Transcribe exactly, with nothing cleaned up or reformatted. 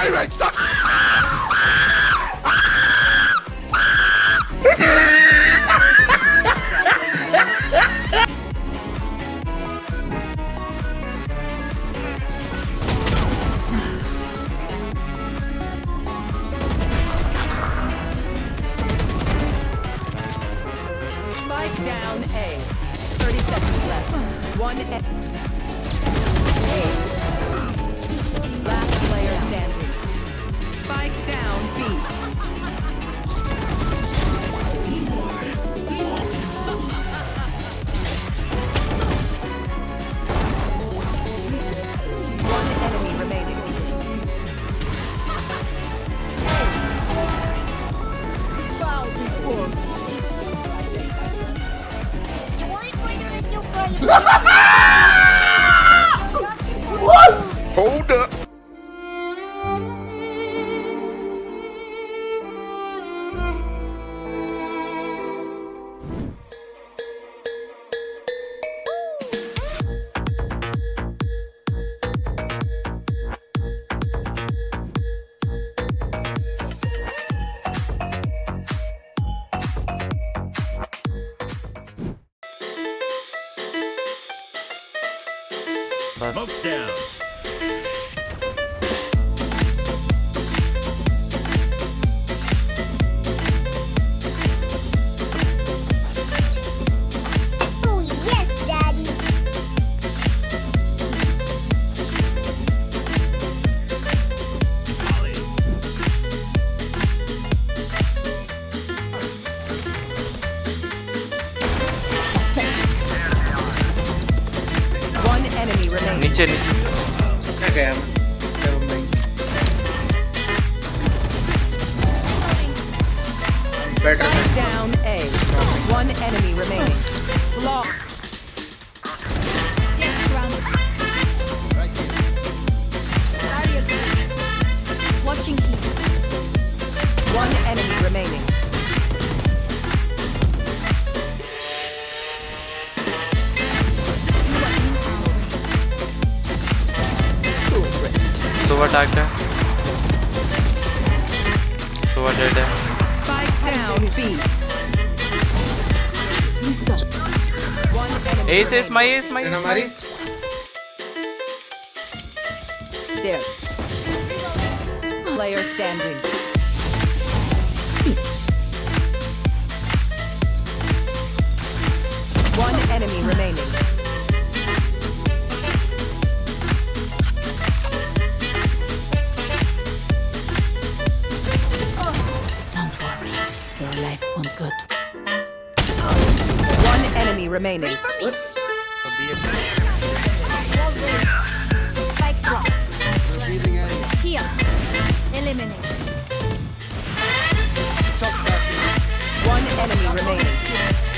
Pyrex! Stop! Spike down A. thirty seconds left. One A. Last player standing. Spike down B. One enemy remaining. Bow before me. What? Hold up. Smoke's down. Oh, yes, Daddy. One enemy remaining. नीचे नीचे क्या गया मैं क्या बोल रही better Spike down A. One enemy remaining. Block. Jet's grounded. Darius. Watching key. One enemy remaining. सुबह टाक है सुबह डेड है Spike down B. One enemy S S my S my हमारी there. Player standing. One enemy remaining. Don't worry, your life won't go to One enemy remaining. Spike drop. Here. Eliminate. One enemy remaining.